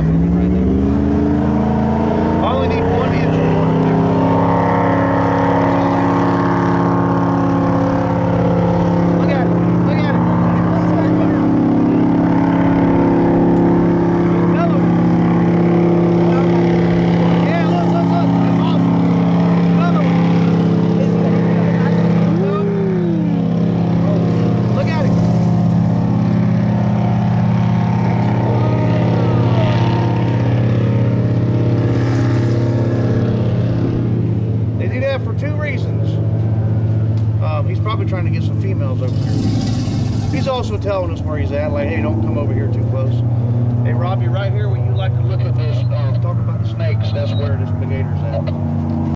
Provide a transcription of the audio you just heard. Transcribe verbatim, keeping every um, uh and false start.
moving right now. I only need one inch of water. Look at it. Look at it. Bellowing. Yeah, look, look, look. It's awesome. Bellowing. Look at it. They do that for two reasons. Um, he's probably trying to get some females over here. He's also telling us where he's at, like, hey, don't come over here too close. Hey, Robbie, right here where you like to look at this, uh, talk about the snakes, that's where this alligator's at.